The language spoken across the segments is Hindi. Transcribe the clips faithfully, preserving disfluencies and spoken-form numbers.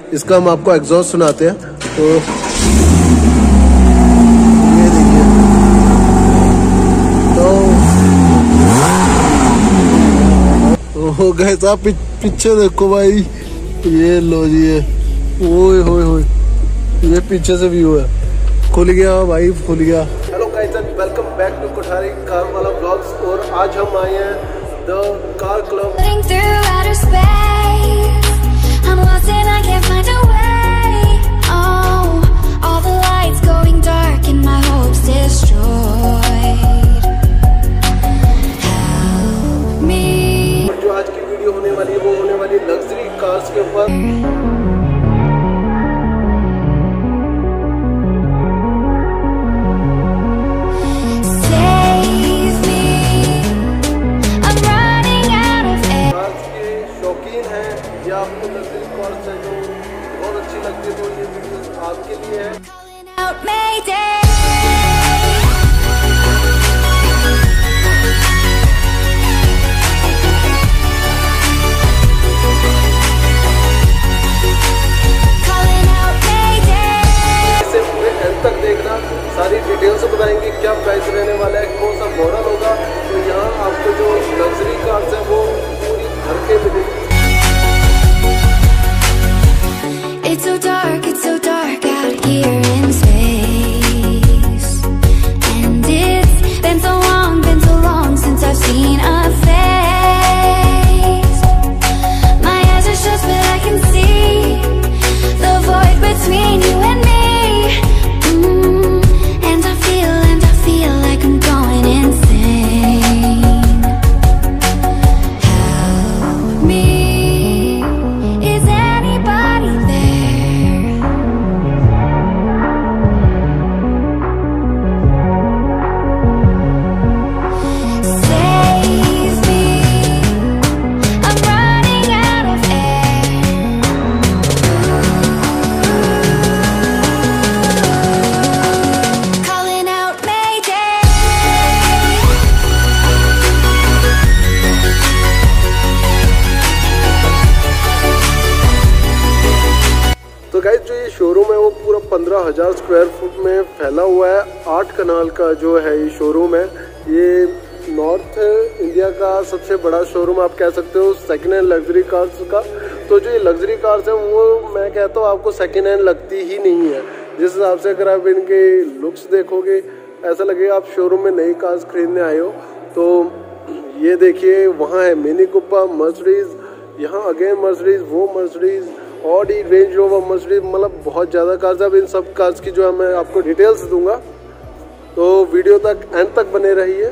इसका हम आपको एग्जॉस्ट सुनाते हैं। तो ये देखिए, तो हो गए साहब, पीछे देखो भाई, ये लो जी, ये ओए होए होए, ये पीछे से व्यू है। खुल गया भाई, खुल गया। Hello guys and welcome back to Kothari car वाला ब्लॉग्स। और आज हम आए हैं द कार क्लब। जो आज की वीडियो होने वाली है वो होने वाली लग्जरी कार्स के ऊपर। या आपको लग्जरी कार्स है जो बहुत अच्छी लगती है, तो ये वीडियो आपके लिए है। इसे पूरे एंड तक देखना, सारी डिटेल्स बताएंगे क्या प्राइस रहने वाला है, कौन सा मॉडल होगा। तो यहाँ आपको जो लग्जरी कार्स है वो पूरी भर के मिलेगी। It's so dark, it's so dark out here in space. And it's been so long, been so long since I've seen a face. My eyes are shut but I can see the void between you and me. mm, And I feel, and I feel like I'm going insane. Help me. Is anybody there? Save me, I'm running out of air. Calling out Mayday. तो गाइस जो ये शोरूम है वो पूरा पंद्रह हजार स्क्वायर फुट में फैला हुआ है। आठ कनाल का जो है ये शोरूम है। ये नॉर्थ इंडिया का सबसे बड़ा शोरूम आप कह सकते हो सेकेंड हैंड लग्जरी कार्स का। तो जो ये लग्जरी कार्स है वो मैं कहता हूँ आपको सेकेंड हैंड लगती ही नहीं है। जिस हिसाब से अगर आप इनके लुक्स देखोगे ऐसा लगेगा आप शोरूम में नई कार्स खरीदने आए हो। तो ये देखिए, वहाँ है मिनी कूपर, मर्सिडीज, यहाँ अगेन मर्सिडीज, वो Mercedes, Audi, Range Rover, Mercedes, मतलब बहुत ज़्यादा कार्स। अब इन सब कार्स की जो है मैं आपको डिटेल्स दूंगा, तो वीडियो तक एंड तक बने रहिए।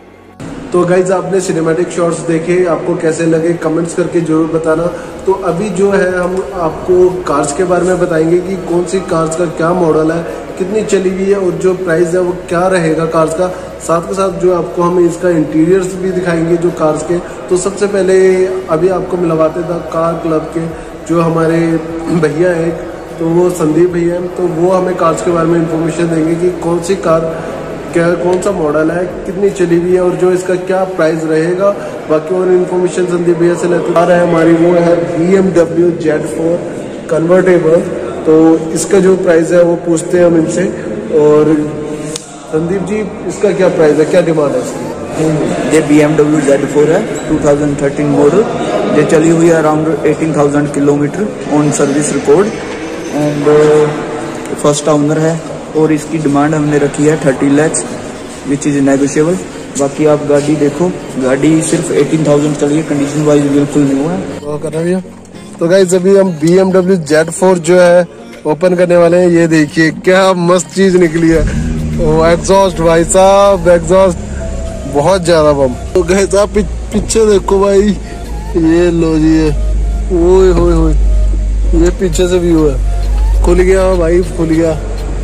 तो गाइज आपने सिनेमैटिक शॉट्स देखे, आपको कैसे लगे कमेंट्स करके जरूर बताना। तो अभी जो है हम आपको कार्स के बारे में बताएंगे कि कौन सी कार्स का क्या मॉडल है, कितनी चली हुई है और जो प्राइस है वो क्या रहेगा कार्स का। साथ के साथ जो आपको हम इसका इंटीरियर्स भी दिखाएंगे जो कार्स के। तो सबसे पहले अभी आपको मिलवाते थे कार क्लब के जो हमारे भैया हैं, तो वो संदीप भैया हैं, तो वो हमें कार्स के बारे में इंफॉर्मेशन देंगे कि कौन सी कार क्या, कौन सा मॉडल है, कितनी चली हुई है और जो इसका क्या प्राइस रहेगा। बाकी और इन्फॉर्मेशन संदीप भैया से लेते आ रहा है हमारी वो है B M W Z four convertible. तो इसका जो प्राइस है वो पूछते हैं हम इनसे। और संदीप जी, इसका क्या प्राइस है, क्या डिमांड है इसकी? ये B M W Z four है, टू थाउजेंड थर्टीन मॉडल। ये चली हुई है around eighteen thousand kilometre on service record and first owner है। और इसकी डिमांड हमने रखी है thirty lakhs which is negotiable. बाकी आप गाड़ी देखो, गाड़ी सिर्फ एटीन थाउजेंड चली है, कंडीशन वाइज बिल्कुल न्यू है। तो गाइस अभी हम B M W Z four जो है ओपन करने वाले हैं। ये देखिए क्या मस्त चीज निकली है। ओ एग्जॉस्ट भाई साहब, एग्जॉस्ट बहुत ज्यादा बम। तो गाइस आप पीछे देखो भाई, ये लो जी, ये ओए होए होए, ये पीछे से व्यू है। खुल गया भाई, खुल गया,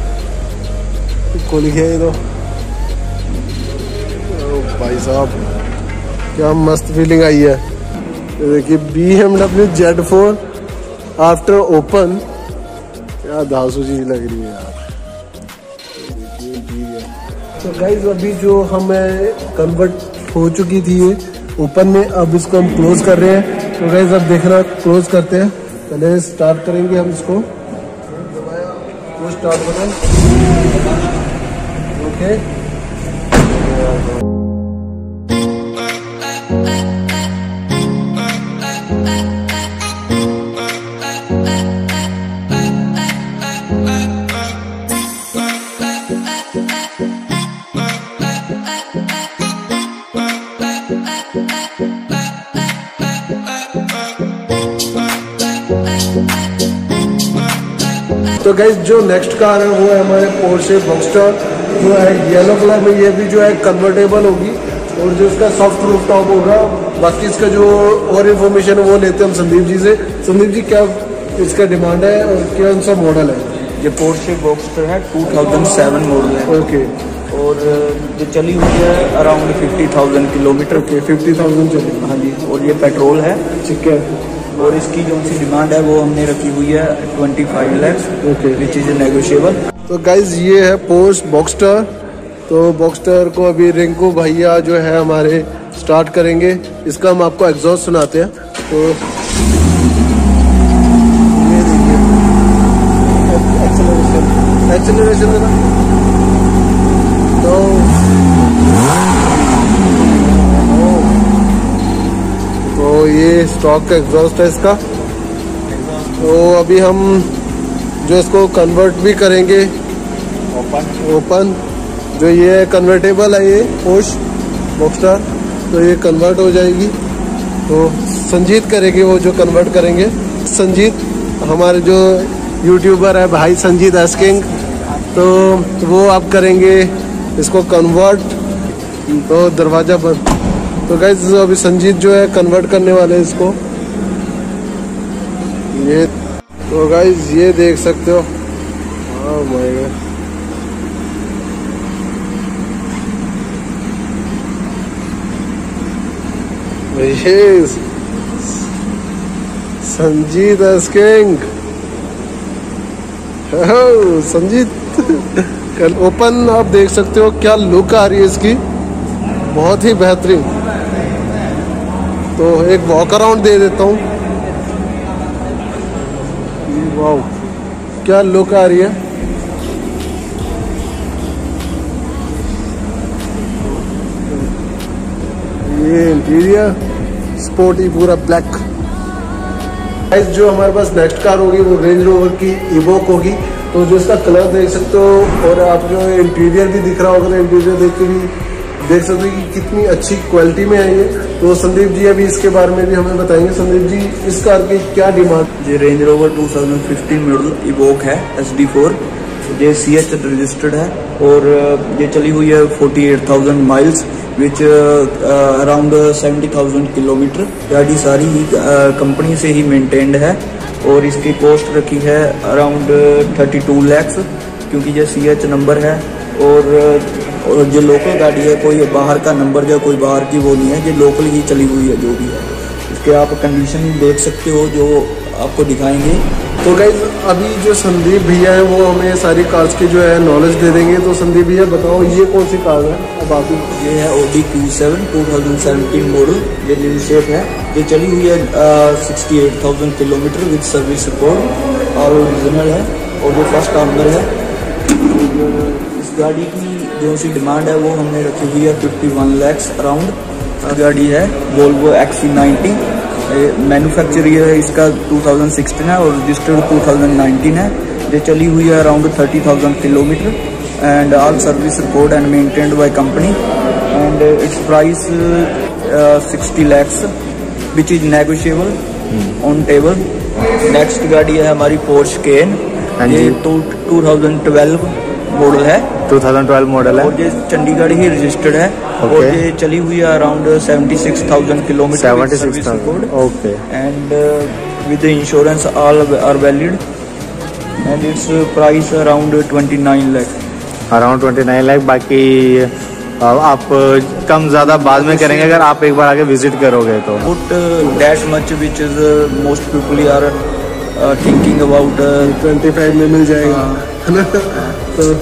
खुल गया ये तो। ओ भाई साहब क्या मस्त फीलिंग आई है। देखिए B M W Z four after open, क्या धांसू चीज लग रही है यार। तो गाइज अभी जो हमें कन्वर्ट हो चुकी थी ये ओपन में, अब इसको हम क्लोज कर रहे हैं। तो गाइज अब देखना, क्लोज करते हैं। पहले स्टार्ट करेंगे हम इसको, वो स्टार्ट बटन ओके। तो गाइस जो नेक्स्ट कार है वो है हमारे पोर्शे बॉक्सटर, जो है येलो कलर में। ये भी जो है कन्वर्टेबल होगी और जो इसका सॉफ्ट रूफ टॉप होगा। बाकी इसका जो और इन्फॉर्मेशन है वो लेते हैं हम संदीप जी से। संदीप जी, क्या इसका डिमांड है और कौन सा मॉडल है? ये पोर्शे बॉक्सटर है, टू थाउजेंड सेवन मॉडल है। ओके। और ये चली हुई है around fifty thousand kilometre. Okay, fifty thousand चली। हाँ जी। और ये पेट्रोल है। ठीक है। और इसकी जो सी डिमांड है वो हमने रखी हुई है twenty five lakhs, okay, which is negotiable. तो गाइज ये है पोर्श बॉक्सटर। तो बॉक्सटर को अभी रिंकू भैया जो है हमारे स्टार्ट करेंगे। इसका हम आपको एग्जॉस्ट सुनाते हैं। तो ये देखिए एक्सेलरेशन एक्सेलरेशन देना। तो तो ये स्टॉक का एग्जॉस्ट है इसका। तो अभी हम जो इसको कन्वर्ट भी करेंगे ओपन ओपन जो ये कन्वर्टेबल है, ये पोर्श बॉक्सटर, तो ये कन्वर्ट हो जाएगी। तो संजीत करेंगे वो जो कन्वर्ट करेंगे। संजीत हमारे जो यूट्यूबर है भाई संजीत एस्किंग, तो वो आप करेंगे इसको कन्वर्ट। तो दरवाज़ा बंद। तो गाइस अभी संजीत जो है कन्वर्ट करने वाले हैं इसको। ये तो गाइस ये देख सकते हो। ओह माय गॉड, ये संजीत एस्किंग। संजीत कल ओपन आप देख सकते हो, क्या लुक आ रही है इसकी, बहुत ही बेहतरीन। तो एक वॉक अराउंड दे देता हूँ। वाओ, क्या लुक आ रही है। ये इंटीरियर स्पोर्टी पूरा ब्लैक। गाइस जो हमारे पास नेक्स्ट कार होगी वो रेंज रोवर की इवोक होगी। तो जो इसका कलर देख सकते हो और आप जो इंटीरियर भी दिख रहा होगा, इंटीरियर देख के भी देख सकते हो कि कितनी अच्छी क्वालिटी में है ये। तो संदीप जी अभी इसके बारे में भी हमें बताएंगे। संदीप जी, इस कार की क्या डिमांड? ये Range Rover two thousand fifteen model Evoque है, एस डी फोर। ये सी एच रजिस्टर्ड है और ये चली हुई है forty eight thousand miles, which around seventy thousand kilometre. गाड़ी सारी ही कंपनी से ही मेंटेन्ड है और इसकी कॉस्ट रखी है अराउंड थर्टी टू लैक्स, क्योंकि ये सी एच नंबर है। और और जो लोकल गाड़ी है, कोई बाहर का नंबर या कोई बाहर की वो नहीं है, ये लोकल ही चली हुई है जो भी है। इसके आप कंडीशन देख सकते हो जो आपको दिखाएंगे। तो गाइस अभी जो संदीप भैया है वो हमें सारी कार्स की जो है नॉलेज दे देंगे। तो संदीप भैया बताओ ये कौन सी कार है? अब आप ये है Audi Q seven two thousand seventeen model. ये न्यू शेप है। ये चली हुई है sixty eight thousand kilometre with service record और ओरिजिनल है और जो फर्स्ट ऑनर है। इस गाड़ी की जो सी डिमांड है वो हमने रखी हुई है फिफ्टी वन लैक्स अराउंड। गाड़ी है Volvo X C ninety. Manufacture है इसका टू थाउजेंड सिक्सटीन है और रजिस्टर्ड टू थाउजेंड नाइनटीन है। ये चली हुई है around thirty thousand kilometre and all service record and maintained by company and it's price sixty lakhs which is negotiable on table. Next गाड़ी है हमारी पोर्श केन। ये टू थाउजेंड ट्वेल्व मॉडल है। टू थाउजेंड ट्वेल्व मॉडल है और ये चंडीगढ़ ही रजिस्टर्ड है। okay. और ये चली हुई है around seventy six thousand kilometre seventy six thousand okay and with insurance all are valid and it's price around twenty nine lakh around twenty nine lakh. बाकी आप कम ज़्यादा बाद में करेंगे अगर आप एक बार आके विजिट करोगे तो। Put that much which is uh, most people are uh, thinking about twenty five में मिल जाएगा है ना। तो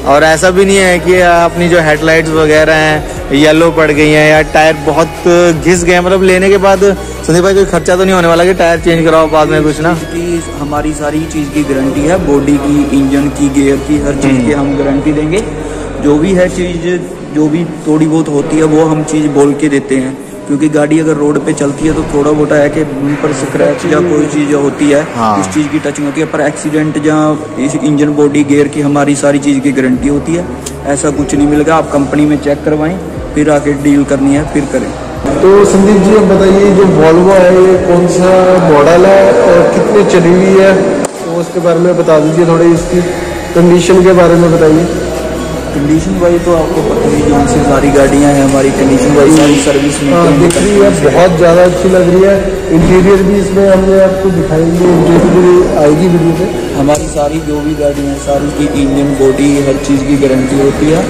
और ऐसा भी नहीं है कि अपनी जो हेडलाइट्स वगैरह हैं येलो पड़ गई हैं या टायर बहुत घिस गए, मतलब लेने के बाद संदीप भाई कोई खर्चा तो नहीं होने वाला कि टायर चेंज कराओ बाद में कुछ ना? की हमारी सारी चीज़ की गारंटी है, बॉडी की, इंजन की, गियर की, हर चीज़ की हम गारंटी देंगे। जो भी है चीज़, जो भी थोड़ी बहुत होती है वो हम चीज़ बोल के देते हैं, क्योंकि गाड़ी अगर रोड पे चलती है तो थोड़ा बहुत है कि पर स्क्रैच या कोई चीज़ होती है, हाँ। इस चीज़ की टचिंग होती है, पर एक्सीडेंट या इस इंजन, बॉडी, गियर की हमारी सारी चीज़ की गारंटी होती है। ऐसा कुछ नहीं मिलेगा, आप कंपनी में चेक करवाएं फिर आके डील करनी है फिर करें। तो संदीप जी अब बताइए, जो वॉल्वो है ये कौन सा मॉडल है और कितनी चली हुई है, तो उसके बारे में बता दीजिए, थोड़ी इसकी कंडीशन के बारे में बताइए। कंडीशन वाइज तो आपको पता ही है, से सारी गाड़ियां हैं हमारी कंडीशन वाइज सारी सर्विस में हाँ, दिख रही है, बहुत ज़्यादा अच्छी लग रही है। इंटीरियर भी इसमें हमने आपको दिखाएंगे, इंटीरियर आएगी वीडियो पे। हमारी सारी जो भी गाड़ियां हैं सारी की इंजन, बॉडी, हर चीज़ की गारंटी होती है,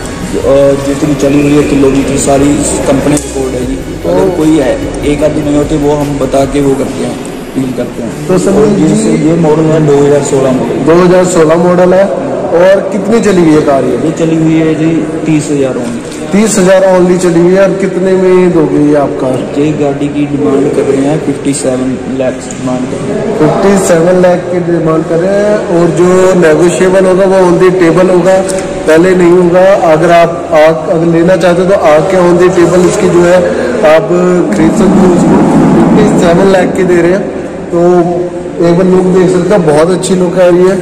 और जितनी चली हुई है किलोमीटर सारी कंपनी कोड है जी। तो अगर कोई है एक आदमी नहीं होते वो हम बता के वो करते हैं, डील करते हैं। तो सब जैसे ये मॉडल है दो हज़ार सोलह मॉडल, दो हज़ार सोलह मॉडल है। और कितनी चली हुई है कार ये? ये चली हुई है जी तीस हज़ार ओनली। तीस हजार ओनली चली हुई है। और कितने में दोगे ये आप कार? ये गाड़ी की डिमांड कर रहे हैं फिफ्टी सेवन लाख डिमांड कर रहे हैं। फिफ्टी सेवन लाख की डिमांड कर रहे हैं। और जो नेगोशिएबल होगा वो ऑन दी टेबल होगा, पहले नहीं होगा। अगर आप आग अगर लेना चाहते हो तो आके ऑन दी टेबल इसकी जो है आप खरीद सकते हो उसको। फिफ्टी सेवन लाख की दे रहे हैं। तो एक बार लुक देख सकते हैं, बहुत अच्छी लुक आ रही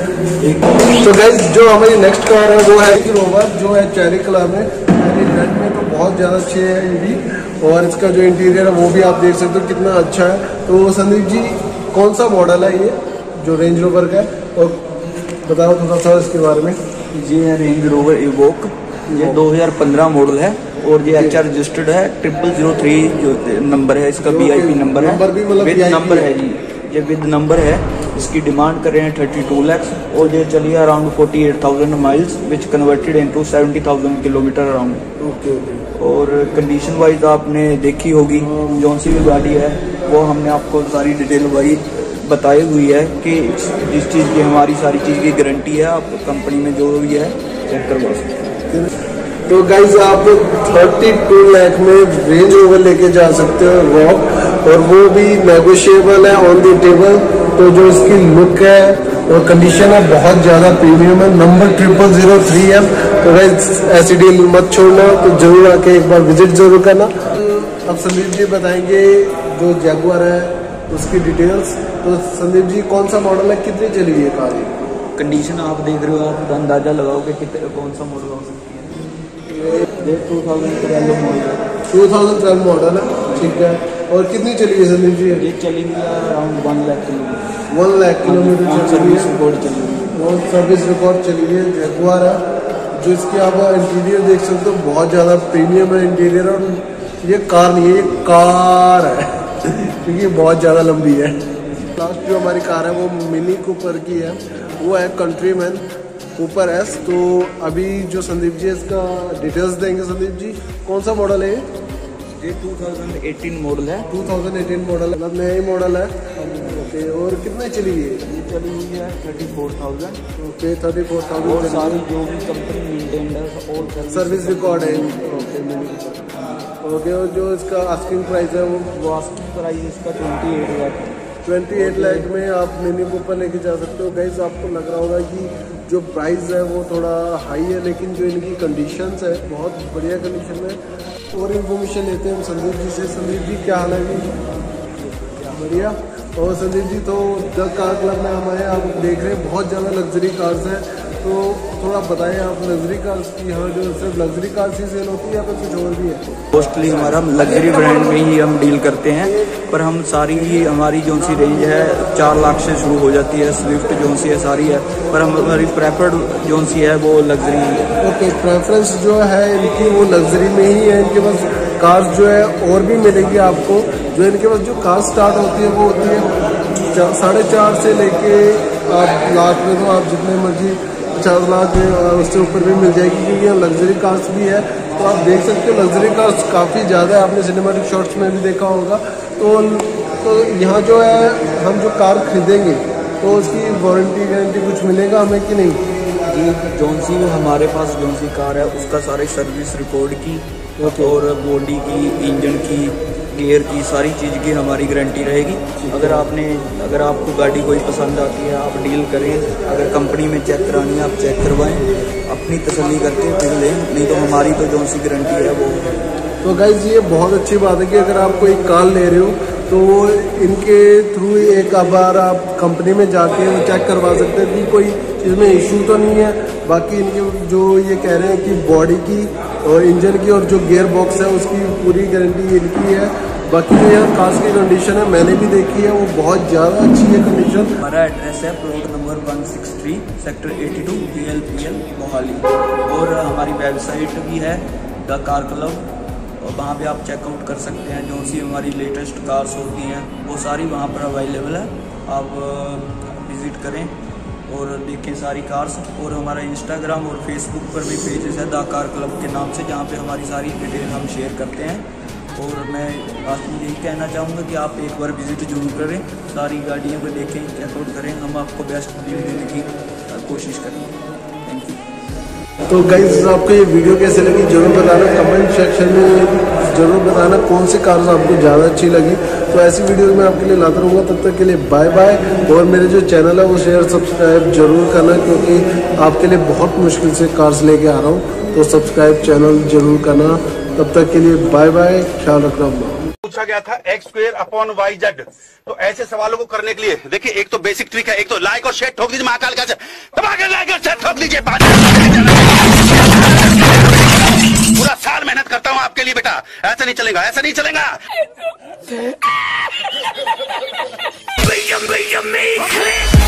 है। तो गाइस जो हमारी नेक्स्ट कार है वो है रोवर, जो है चेरी कलर में, रेड में, तो बहुत ज़्यादा अच्छी है ये भी। और इसका जो इंटीरियर है वो भी आप देख सकते हो कितना अच्छा है। तो संदीप जी कौन सा मॉडल है ये जो रेंज रोवर का है, और बताओ थोड़ा सा इसके बारे में। ये है रेंज रोवर इवोक, ये दो हज़ार पंद्रह मॉडल है और ये एच आर रजिस्टर्ड है। ट्रिपल जीरो थ्री जो नंबर है इसका, वी आई पी नंबर है, नंबर भी मतलब विद नंबर है जी, ये विद नंबर है। इसकी डिमांड कर रहे हैं थर्टी टू लैक्स और ये चलिए around forty eight thousand miles which converted into seventy thousand kilometre around. Okay okay. और कंडीशन वाइज आपने देखी होगी, जौन सी भी गाड़ी है वो हमने आपको सारी डिटेल वाइज बताई हुई है कि जिस चीज़ की हमारी सारी चीज़ की गारंटी है। आप कंपनी में जो भी है चेक करवा सकते हैं। तो गाइज आप थर्टी टू लाख में रेंज ओवर लेके जा सकते हो रॉक, और वो भी नेगोशिएबल है ऑन द टेबल। तो जो इसकी लुक है और कंडीशन है बहुत ज़्यादा प्रीमियम है। नंबर ट्रिपल जीरो थ्री है। तो गाइज ऐसी डील मत छोड़ना, तो जरूर आके एक बार विजिट जरूर करना। अब संदीप जी बताएंगे जो जैगुआर है उसकी डिटेल्स। तो संदीप जी कौन सा मॉडल है, कितनी चली हुई है कार? कंडीशन आप देख रहे हो, आप अंदाजा लगाओ कि कितने कौन सा मॉडल हो सकती है। ये टू थाउजेंड ट्वेल्व मॉडल है, टू थाउजेंड ट्वेल्व मॉडल है, ठीक है। और कितनी चली है संदीप जी? ये चली हुई है around one lakh kilometre. One lakh kilometre चली है, रिकॉर्ड चली हुई और सर्विस रिकॉर्ड चली है। जैगुआर है, जो इसकी आप इंटीरियर देख सकते हो बहुत ज़्यादा प्रीमियम है इंटीरियर। और ये कार नहीं है, ये कार है क्योंकि बहुत ज़्यादा लंबी है। लास्ट जो हमारी कार है वो मिनी कूपर की है, वो है कंट्रीमैन कूपर एस। तो अभी जो संदीप जी इसका डिटेल्स देंगे। संदीप जी कौन सा मॉडल है ये? टू थाउजेंड एटीन मॉडल है। टू थाउजेंड एटीन मॉडल, मतलब नया ही मॉडल है। ओके। और कितने चली हुई है? ये चली हुई है thirty four thousand. Okay, thirty four और थाउजेंड सारी जो भी कंपनी मेंटेन्ड है और सर्विस रिकॉर्ड है। Okay okay. और जो इसका आस्किंग प्राइस है वो वो आस्किंग प्राइस इसका twenty eight lakh twenty eight lakh में आप मिनी कूपर लेके जा सकते हो। गाइस आपको लग रहा होगा कि जो प्राइस है वो थोड़ा हाई है, लेकिन जो इनकी कंडीशंस है बहुत बढ़िया कंडीशन में। और इन्फॉर्मेशन लेते हैं हम संदीप जी से। संदीप जी क्या हाल है जी? बढ़िया। और संदीप जी तो द कार क्लब में हम आए, आप देख रहे हैं बहुत ज़्यादा लग्जरी कार्स हैं। तो थोड़ा बताएं आप लग्जरी कार्स की, यहाँ जो सिर्फ लग्जरी कार्स ही सेल होती है या फिर कुछ और भी है? मोस्टली हमारा लग्जरी ब्रांड में ही हम डील करते हैं, पर हम सारी ही हमारी जो सी रेंज है चार लाख से शुरू हो जाती है। स्विफ्ट जो सी है सारी है, पर हम हमारी प्रेफर्ड जो सी है वो लग्जरी है। ओके, प्रेफरेंस जो है इनकी वो लग्जरी में ही है। इनके पास कार्स जो है और भी मिलेगी आपको। जो इनके पास जो कार स्टार्ट होती है वो होती है साढ़े चार से लेके आप लाख में, तो आप जितने मर्जी पचास लाख में उससे ऊपर भी मिल जाएगी, क्योंकि यहाँ लग्जरी कार्स भी है। तो आप देख सकते हो लग्जरी कार्स काफ़ी ज़्यादा है, आपने सिनेमैटिक शॉट्स में भी देखा होगा। तो तो यहाँ जो है हम जो कार खरीदेंगे तो उसकी वारंटी गारंटी कुछ मिलेगा हमें कि नहीं? कि जौन सी हमारे पास जौन सी कार है उसका सारे सर्विस रिकॉर्ड की Okay. और बॉडी की, इंजन की, गियर की, सारी चीज़ की हमारी गारंटी रहेगी। अगर आपने अगर आपको गाड़ी कोई पसंद आती है आप डील करें, अगर कंपनी में चेक करानी है आप चेक करवाएं, अपनी तसल्ली करके फिर लें, नहीं तो हमारी तो जौन सी गारंटी है वो। तो गाइज ये बहुत अच्छी बात है कि अगर आप कोई कार ले रहे हो तो वो इनके थ्रू एक बार आप कंपनी में जाके वो चेक करवा सकते हैं कि कोई इसमें इशू तो नहीं है। बाकी इनके जो ये कह रहे हैं कि बॉडी की और इंजन की और जो गियर बॉक्स है उसकी पूरी गारंटी इनकी है। बाकी जो यहाँ कार की कंडीशन है मैंने भी देखी है, वो बहुत ज़्यादा अच्छी है कंडीशन। हमारा एड्रेस है plot number one six three sector eighty two G L P L Mohali, और हमारी वेबसाइट भी है द कार क्लब, और वहाँ पे आप चेकआउट कर सकते हैं। जो सी हमारी लेटेस्ट कार्स होती हैं वो सारी वहाँ पर अवेलेबल है, आप विज़िट करें और देखें सारी कार्स। और हमारा इंस्टाग्राम और फेसबुक पर भी पेजेस है द कार क्लब के नाम से, जहाँ पे हमारी सारी डिटेल हम शेयर करते हैं। और मैं लास्ट में यही कहना चाहूँगा कि आप एक बार विज़िट जरूर करें, सारी गाड़ियों को देखें, चेकआउट करें, हम आपको बेस्ट डील देने की कोशिश करेंगे। Thank you. तो गाइस आपको ये वीडियो कैसे लगी जरूर बताना, कमेंट सेक्शन में जरूर बताना कौन सी कार्स आपको ज़्यादा अच्छी लगी। तो ऐसी वीडियो मैं आपके लिए लाता रहूँगा, तब तक के लिए बाय बाय। और मेरे जो चैनल है वो शेयर सब्सक्राइब जरूर करना, क्योंकि आपके लिए बहुत मुश्किल से कार्स लेके आ रहा हूँ, तो सब्सक्राइब चैनल जरूर करना। तब तक के लिए बाय बाय, ख्याल रखना अपना। पूछा गया था X square upon Y Z, तो ऐसे सवालों को करने के लिए देखिए एक तो बेसिक ट्रिक है, एक तो लाइक और शेयर ठोक दीजिए, महाकाल का दबा के लाइक और शेयर ठोक दीजिए। पूरा साल मेहनत करता हूं आपके लिए बेटा, ऐसा नहीं चलेगा, ऐसा नहीं चलेगा।